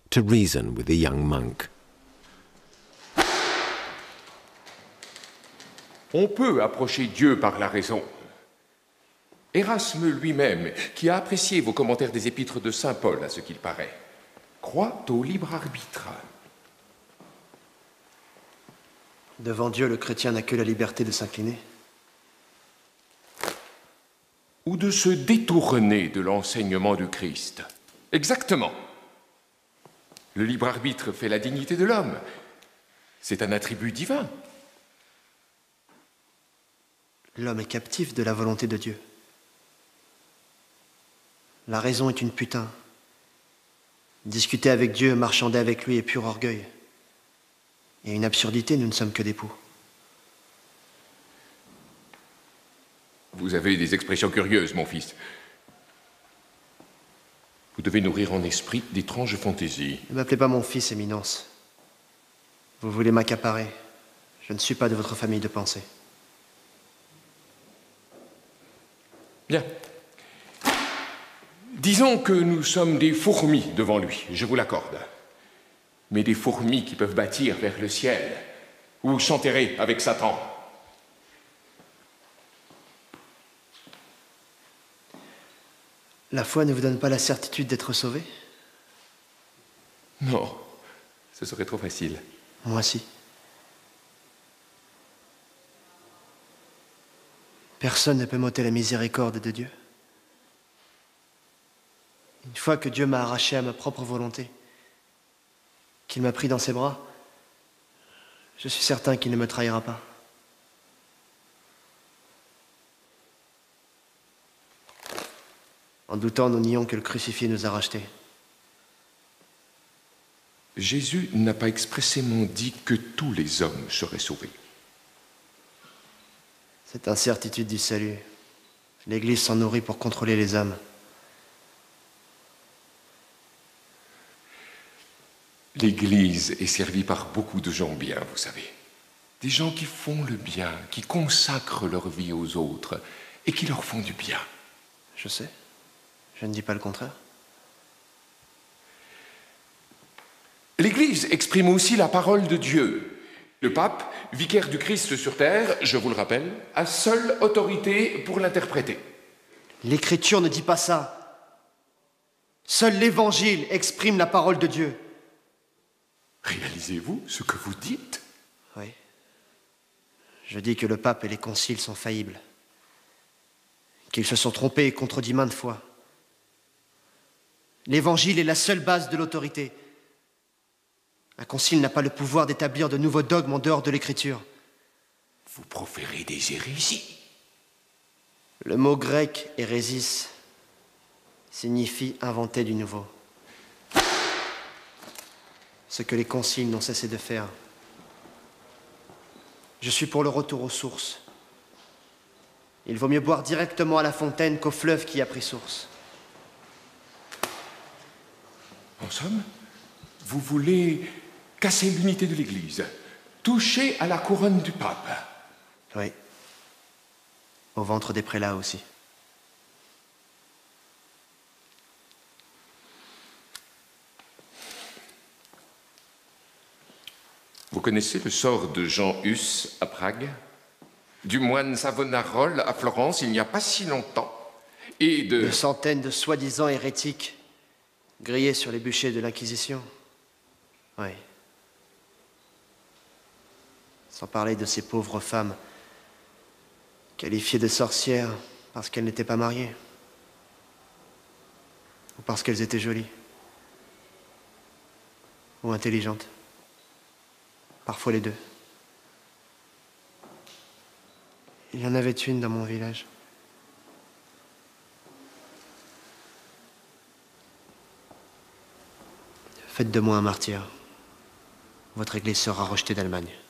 to reason with the young monk. On peut approcher Dieu par la raison. Erasme lui-même, qui a apprécié vos commentaires des épîtres de saint Paul, à ce qu'il paraît, croit au libre arbitre. Devant Dieu, le chrétien n'a que la liberté de s'incliner. Ou de se détourner de l'enseignement du Christ. Exactement. Le libre arbitre fait la dignité de l'homme. C'est un attribut divin. L'homme est captif de la volonté de Dieu. La raison est une putain. Discuter avec Dieu, marchander avec lui est pur orgueil. Et une absurdité, nous ne sommes que des poux. Vous avez des expressions curieuses, mon fils. Vous devez nourrir en esprit d'étranges fantaisies. Ne m'appelez pas mon fils, Éminence. Vous voulez m'accaparer. Je ne suis pas de votre famille de pensée. Bien. Disons que nous sommes des fourmis devant lui, je vous l'accorde. Mais des fourmis qui peuvent bâtir vers le ciel ou s'enterrer avec Satan. La foi ne vous donne pas la certitude d'être sauvé? Non, ce serait trop facile. Moi si. Personne ne peut m'ôter la miséricorde de Dieu. Une fois que Dieu m'a arraché à ma propre volonté, qu'il m'a pris dans ses bras, je suis certain qu'il ne me trahira pas. En doutant, nous nions que le crucifié nous a rachetés. Jésus n'a pas expressément dit que tous les hommes seraient sauvés. Cette incertitude du salut, l'Église s'en nourrit pour contrôler les âmes. L'Église est servie par beaucoup de gens bien, vous savez. Des gens qui font le bien, qui consacrent leur vie aux autres et qui leur font du bien. Je sais. Je ne dis pas le contraire. L'Église exprime aussi la parole de Dieu. Le pape, vicaire du Christ sur terre, je vous le rappelle, a seule autorité pour l'interpréter. L'Écriture ne dit pas ça. Seul l'Évangile exprime la parole de Dieu. Réalisez-vous ce que vous dites? Oui. Je dis que le pape et les conciles sont faillibles. Qu'ils se sont trompés et contredits maintes fois. L'Évangile est la seule base de l'autorité. Un concile n'a pas le pouvoir d'établir de nouveaux dogmes en dehors de l'Écriture. Vous proférez des hérésies. Le mot grec hérésis signifie inventer du nouveau. Ce que les conciles n'ont cessé de faire. Je suis pour le retour aux sources. Il vaut mieux boire directement à la fontaine qu'au fleuve qui a pris source. En somme, vous voulez casser l'unité de l'Église, toucher à la couronne du pape. Oui. Au ventre des prélats aussi. Vous connaissez le sort de Jean Hus à Prague, du moine Savonarole à Florence il n'y a pas si longtemps, et de centaines de soi-disant hérétiques grillés sur les bûchers de l'Inquisition. Oui. Sans parler de ces pauvres femmes qualifiées de sorcières parce qu'elles n'étaient pas mariées. Ou parce qu'elles étaient jolies. Ou intelligentes. Parfois les deux. Il y en avait une dans mon village. Faites de moi un martyr. Votre Église sera rejetée d'Allemagne.